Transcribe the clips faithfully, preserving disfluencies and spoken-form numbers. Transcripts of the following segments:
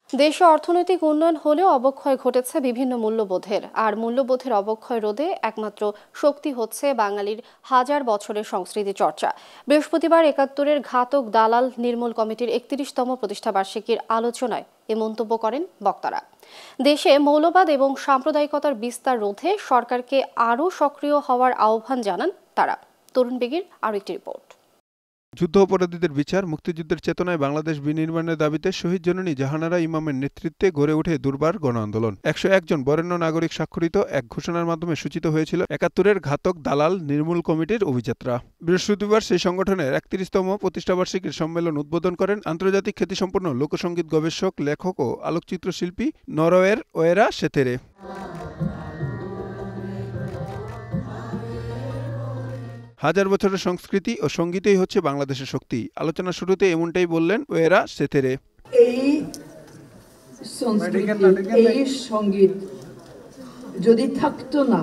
দেশে অর্থনৈতিক উন্নয়ন হলেও অবক্ষয় ঘটেছে বিভিন্ন মূল্যবোধের, আর মূল্যবোধের অবক্ষয় রোধে একমাত্র শক্তি হচ্ছে বাঙালির হাজার বছরের সংস্কৃতি চর্চা। বৃহস্পতিবার একাত্তরের ঘাতক দালাল নির্মূল কমিটির একত্রিশতম প্রতিষ্ঠাবার্ষিকীর আলোচনায় এ মন্তব্য করেন বক্তারা। দেশে মৌলবাদ এবং সাম্প্রদায়িকতার বিস্তার রোধে সরকারকে আরও সক্রিয় হওয়ার আহ্বান জানান তারা। তরুণ বেগীর আরও একটি রিপোর্ট। যুদ্ধ অপরাধীদের বিচার, মুক্তিযুদ্ধের চেতনায় বাংলাদেশ বিনির্মাণের দাবিতে শহীদ জননী জাহানারা ইমামের নেতৃত্বে গড়ে ওঠে দুর্বার গণ আন্দোলন। একশো একজন বরেণ্য নাগরিক স্বাক্ষরিত এক ঘোষণার মাধ্যমে সূচিত হয়েছিল একাত্তরের ঘাতক দালাল নির্মূল কমিটির অভিযাত্রা। বৃহস্পতিবার সেই সংগঠনের একত্রিশতম প্রতিষ্ঠাবার্ষিকীর সম্মেলন উদ্বোধন করেন আন্তর্জাতিক খ্যাতিসম্পন্ন লোকসঙ্গীত গবেষক, লেখক ও আলোকচিত্র শিল্পী নরওয়ের ওয়েরা সেতেরে। হাজার বছরের সংস্কৃতি ও সঙ্গীতই হচ্ছে বাংলাদেশের শক্তি। আলোচনা শুরুতে এমনটাই বললেন ওয়েরা সেতেরে। এই সংস্কৃতি, এই সঙ্গীত যদি থাকতো না,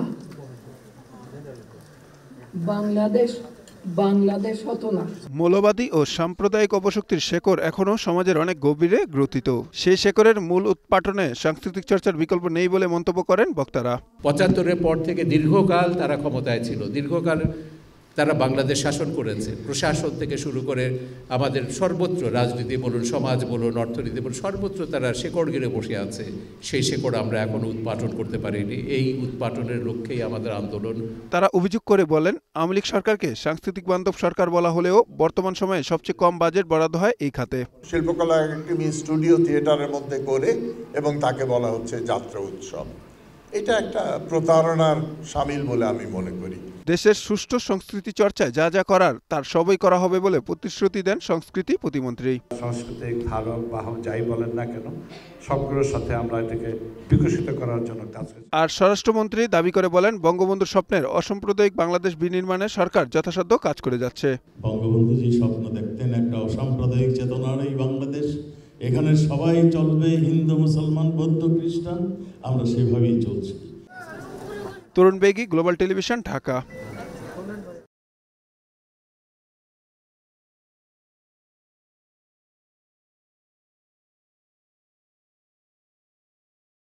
বাংলাদেশ বাংলাদেশ হতো না। মৌলবাদী ও সাম্প্রদায়িক অপশক্তির শেকড় এখনও সমাজের অনেক গভীরে গ্রথিত। সেই শেকড়ের মূল উৎপাটনে সাংস্কৃতিক চর্চার বিকল্প নেই বলে মন্তব্য করেন বক্তারা। পঁচাত্তরের পর থেকে দীর্ঘকাল তারা ক্ষমতায় ছিল, দীর্ঘকাল তারা বাংলাদেশ শাসন করেছে। প্রশাসন থেকে শুরু করে আমাদের সর্বত্র, রাজনীতি বলুন, সমাজ বলুন, অর্থনীতি বলুন, সর্বত্র তারা শেকড় গিরে বসে আছে। সেই শেকড় আমরা এখনো উৎপাটন করতে পারিনি। এই উৎপাটনের লক্ষ্যেই আমাদের আন্দোলন। তারা অভিযোগ করে বলেন, আওয়ামী লীগ সরকারকে সাংস্কৃতিক বান্ধব সরকার বলা হলেও বর্তমান সময়ে সবচেয়ে কম বাজেট বরাদ্দ হয় এই খাতে। শিল্পকলা একাডেমি স্টুডিও থিয়েটারের মধ্যে করে এবং তাকে বলা হচ্ছে যাত্রা উৎসব। এটা একটা প্রতারণার শামিল বলে আমি মনে করি। দেশের সুষ্ঠু সংস্কৃতি চর্চায় যা যা করার তার সবই করা হবে বলে প্রতিশ্রুতি দেন সংস্কৃতি প্রতিমন্ত্রী। সাংস্কৃতিক ধারক বাহক যাই বলেন না কেন, সবগুলোর সাথে আমরা এটাকে বিকশিত করার জন্য কাজ করছি। আর স্বরাষ্ট্রমন্ত্রী দাবি করে বলেন, বঙ্গবন্ধুর স্বপ্নের অসাম্প্রদায়িক বাংলাদেশ বিনির্মাণে সরকার যথাসাধ্য কাজ করে যাচ্ছে। বঙ্গবন্ধু যে স্বপ্ন দেখতেন একটা অসাম্প্রদায়িক চেতনার এই বাংলাদেশ, এখানে সবাই চলবে, হিন্দু, মুসলমান, বৌদ্ধ, খ্রিস্টান, আমরা সেভাবেই চলছি। তরুণ বেগী, গ্লোবাল টেলিভিশন, ঢাকা।